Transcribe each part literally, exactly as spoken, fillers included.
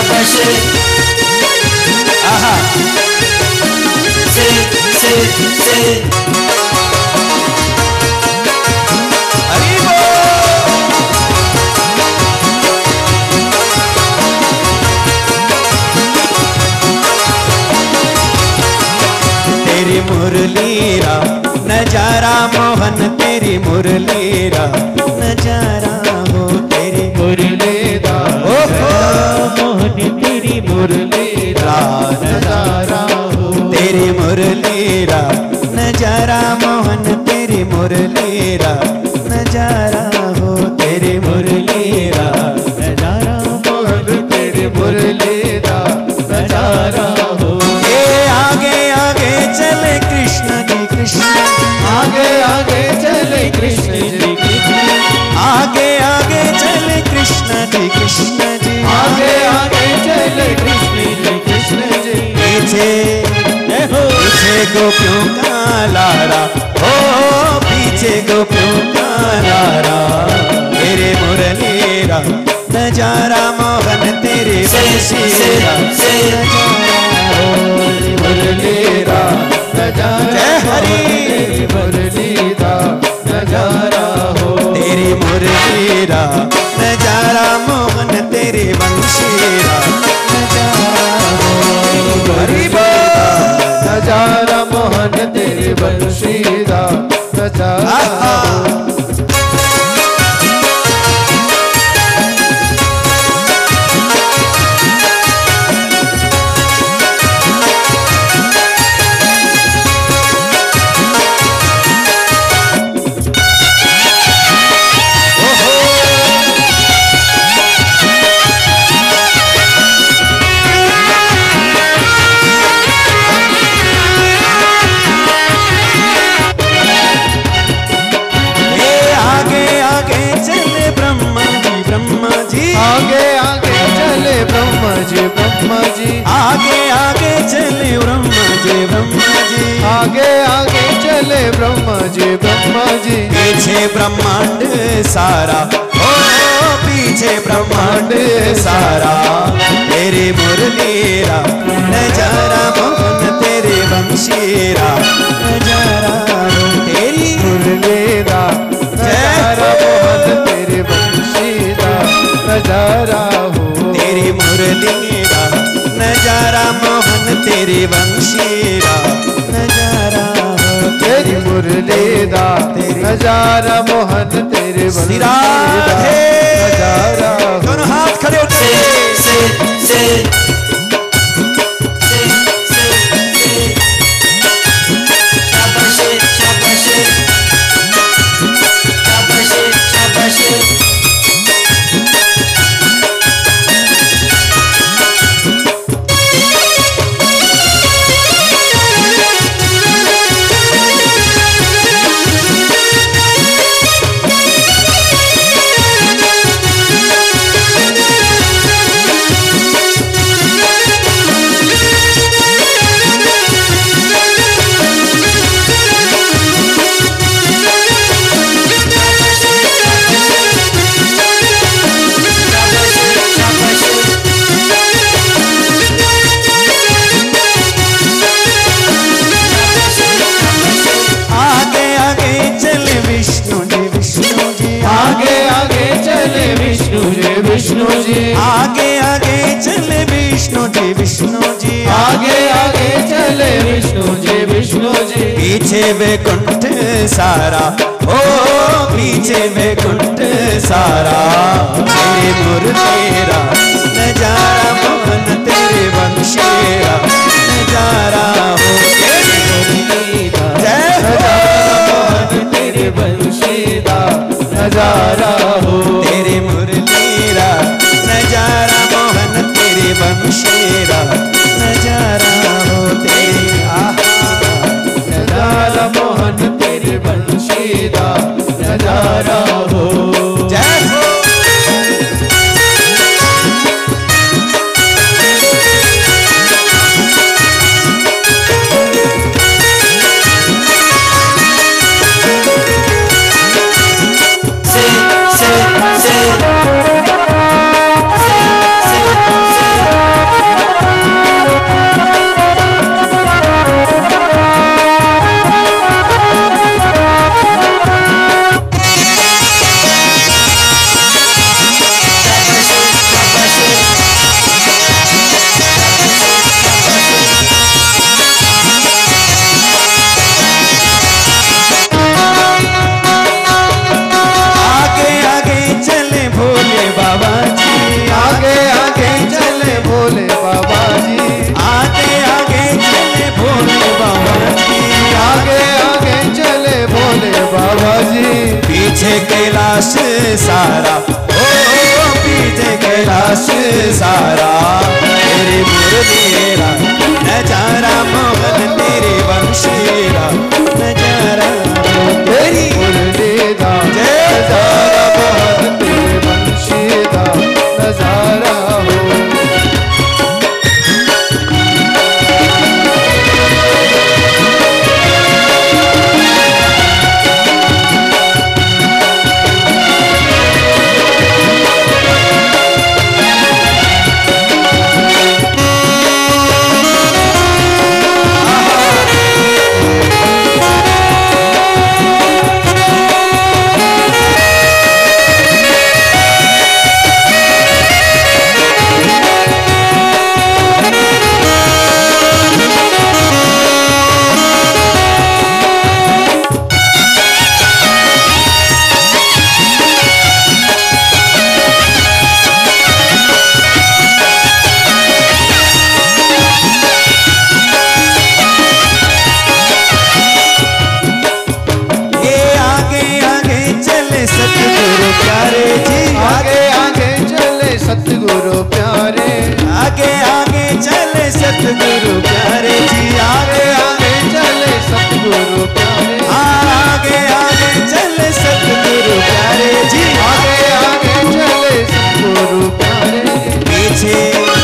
शाबाश आहा से से से तेरी मुरलीरा नजारा मोहन तेरी मुरलीरा नजारा हो तेरी मुरलीरा मोहन तेरी मुरलीरा नजारा हो तेरी मुरलीरा नजारा मोहन तेरी मुरलीरा नजारा हो तेरी मुरलीरा नजारा मोहन तेरी मुरलीरा नजारा हो। आगे आगे चले कृष्ण जी कृष्ण आगे आगे चले कृष्ण जी कृष्ण आगे आगे चले कृष्ण जी कृष्ण जी आगे आगे चले कृष्ण जी कृष्ण जी पीछे पीछे गोपियों का लारा हो पीछे गोपियों का लारा तेरे मुरलीरा नजारा मोहन तेरे बंशीरा मुरलीरा नजारा हरी मुरलीरा नजारा हो तेरी मुरलीरा नजारा मोहन तेरे बंशीरा नजारा हो हरी नजारा मोहन तेरे बंशीरा नजारा हो। आगे आगे चले ब्रह्मा जी ब्रह्मा जी आगे आगे चले ब्रह्मा जी ब्रह्मा जी आगे आगे चले ब्रह्मा जी ब्रह्मा जी पीछे ब्रह्मांड सारा ओ पीछे ब्रह्मांड सारा तेरे मुरलीरा नजारा मोहन तेरे बंशीरा नजारा तेरी मुरलीरा नजारा मोहन तेरे बंशीरा नजारा हो तेरी मुरलीरा नजारा मोहन तेरी बंशीरा नजारा हो तेरी मुरलीरा नजारा मोहन तेरे बंशीरा नजारा हो। दोनों हाथ खड़े होते से से से विष्णु जी आगे आगे चले विष्णु जी विष्णु जी आगे आगे चले विष्णु जी विष्णु जी पीछे वैकुंठ सारा ओ पीछे वैकुंठ सारा तेरे मुरलीरा नजारा मोहन तेरे बंशीरा नजारा हो तेरे मुरलीरा जय हो मोहन तेरे बंशीरा नजारा हो तेरे मुरलीरा नजारा मोहन तेरे बंशीरा नजारा हो तेरी नजारा मोहन तेरे बंशीरा नजारा हो जय हो से से से सारा, ओ पीछे कैलाश सारा। तेरे मुरलीरा नजारा मोहन तेरे वंशीरा नजारा, तेरी मुरलीदा नजारा मोहन तेरे वंशीदा नजारा हो। सतगुरु प्यारे, आगे आगे चले सतगुरु प्यारे जी, आगे आगे चले सतगुरु प्यारे, आगे आगे चले सतगुरु प्यारे जी, आगे आगे चले सतगुरु प्यारे। पीछे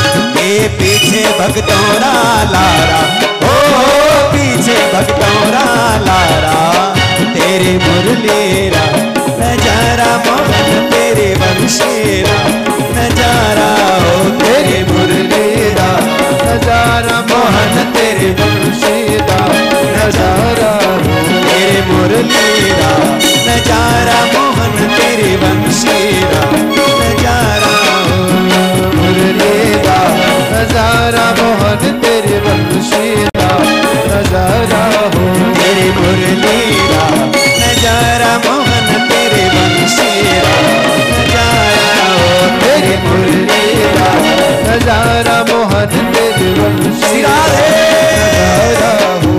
ए पीछे भक्तोरा लारा, ओ पीछे भक्तोरा लारा। तेरे मुरलीरा नजारा मोहन तेरे वंशीरा नजारा हो। तेरे मुरलीरा नजारा मोहन तेरे वंशीरा नजारा हो। तेरे मुरलीरा नजारा मोहन तेरे वंशीरा नजारा हो। मुरलीरा नजारा मोहन तेरे वंशीरा नजारा हो। तेरे मुरलीरा नजारा मोहन तेरे वंशीरा नजारा हो। तेरे मुरलीरा नजारा मोहन तेरे वंशीरा नजारा हो।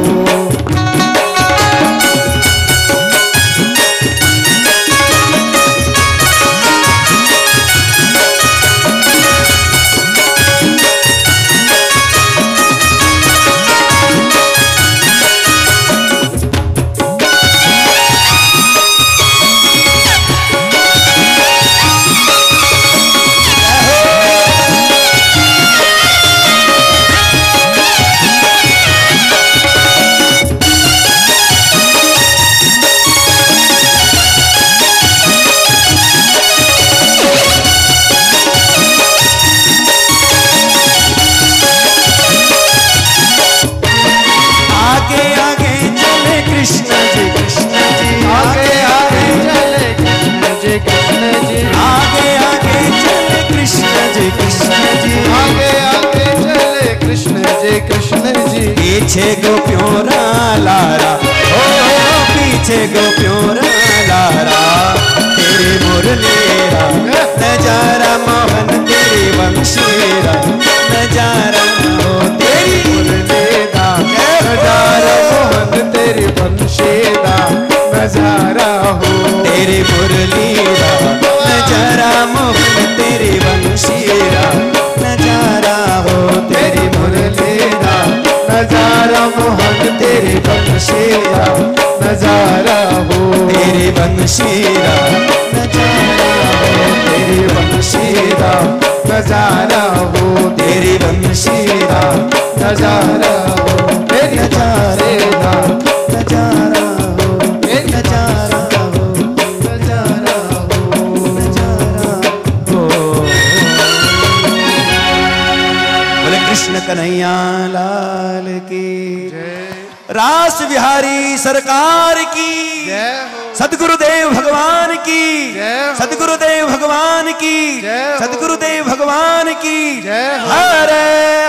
पीछे गोपियों लारा, ओ पीछे गोपियों लारा। तेरे मुरलीरा नजारा मोहन तेरे वंशीरा नजारा हो। तेरी मुरलीरा नजारा मोहन तेरे वंशीरा नजारा हो। तेरे मुरलीरा नजारा मोहन तेरे वंशीरा नजारा हो। तेरी मुरलीरा नजारा मोहन तेरे वंशीरा नजारा हो। तेरे वंशीरा नजारा हो। तेरे वंशीरा नजारा हो। तेरे वंशीरा नजारा हो। तेरे नजारा नजारा हो। नजारा हो नजारा हो नजारा हो। बोले कृष्ण कन्हैया लाल की, रास बिहारी सरकार की, सदगुरुदेव भगवान की, सदगुरुदेव भगवान की, सदगुरुदेव भगवान की। हरे